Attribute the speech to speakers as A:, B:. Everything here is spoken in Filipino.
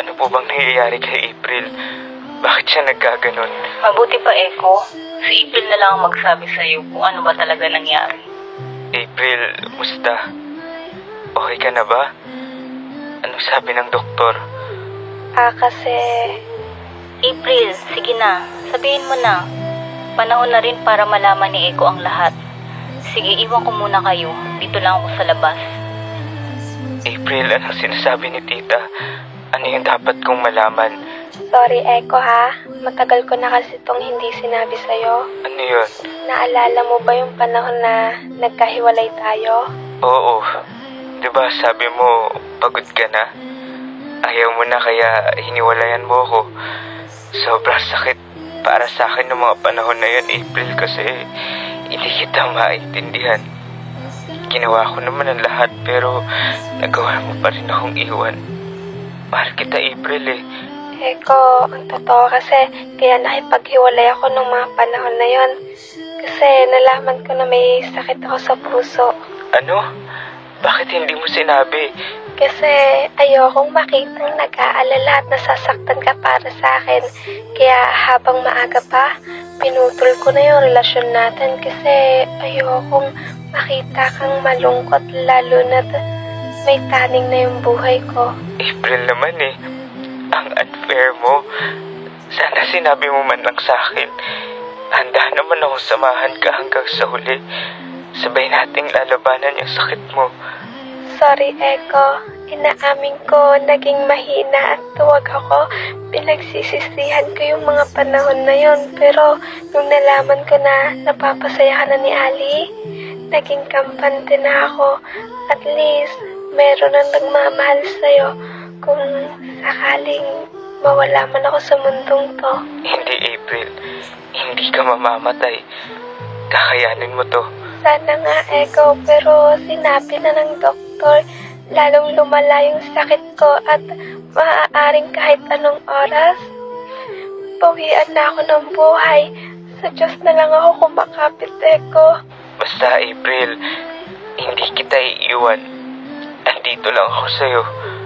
A: Ano po bang nangyayari kay April? Bakit siya nagkaganon?
B: Mabuti pa, Eko. Si April na lang ang magsabi sa'yo kung ano ba talaga nangyari.
A: April, musta? Okay ka na ba? Anong sabi ng doktor?
C: Kasi...
B: April, sige na. Sabihin mo na. Panahon na rin para malaman ni Eko ang lahat. Sige, iwan ko muna kayo. Dito lang ako sa labas.
A: April, anong sinasabi ni tita? Ano yung dapat kong malaman?
C: Sorry, Eko ha. Matagal ko na kasi itong hindi sinabi sa'yo.
A: Ano yun?
C: Naalala mo ba yung panahon na nagkahiwalay tayo?
A: Oo. Diba sabi mo, pagod ka na? Ayaw mo na kaya hiniwalayan mo ako. Sobrang sakit para sa akin ng mga panahon na yun, April, kasi hindi kita maintindihan. Ginawa ko naman ang lahat pero nagawa mo pa rin akong iwan. Mahal kita, April eh.
C: Eko, ang totoo kasi kaya nakipaghiwalay ako nung mga panahon na yon. Kasi nalaman ko na may sakit ako sa puso.
A: Ano? Bakit hindi mo sinabi?
C: Kasi ayokong makitang nag-aalala at nasasaktan ka para sa akin. Kaya habang maaga pa, pinutol ko na yung relasyon natin kasi ayokong makita kang malungkot lalo na may taning na yung buhay ko.
A: April naman eh. Ang unfair mo. Sana sinabi mo man lang sa akin. Handa naman akong samahan ka hanggang sa huli. Sabay nating lalabanan yung sakit mo.
C: Sorry, Eko. Inaamin ko, naging mahina at tuwag ako. Pinagsisisihan ko yung mga panahon na yon. Pero nung nalaman ko na napapasaya ka na ni Ali, naging kampante na ako. At least, meron na nagmamahal sa'yo. Kung sakaling mawala man ako sa mundong to.
A: Hindi, April. Hindi ka mamamatay. Kakayanin mo to.
C: Sana nga, Eko, pero sinabi na ng doktor, lalong lumala yung sakit ko at maaaring kahit anong oras. Bawian na ako ng buhay. Sa Diyos na lang ako kumakapit, Eko.
A: Basta, April, hindi kita iiwan. Andito lang ako sa'yo.